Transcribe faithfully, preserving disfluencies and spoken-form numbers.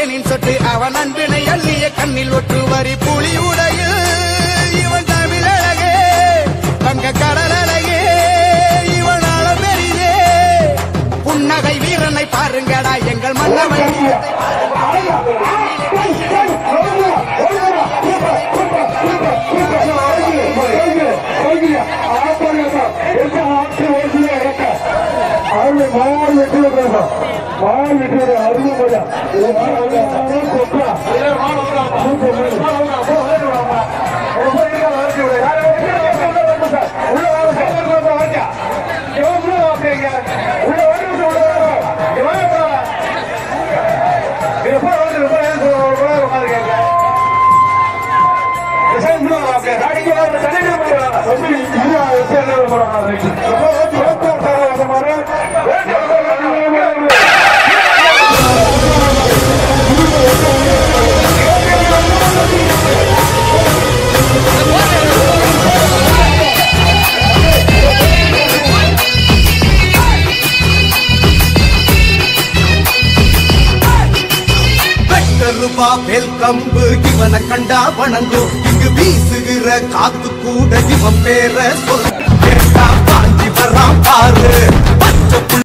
தேனின் சொட்டு அவன் அன்பினை அள்ளிய கண்ணில் ஒட்டு வரி புலி உடையில் இவன் தமிழ் அழகே தங்க கடல் அழகே இவன் ஆள பெரியே புன்னகை வீரனை பாருங்கடா எங்கள் மன்னவன் கம்பு இவனை கண்டா வணங்கும் இங்கு வீசுகிற காத்து கூட இவன் பேர சொல் பாஞ்சி வரான் பாரு.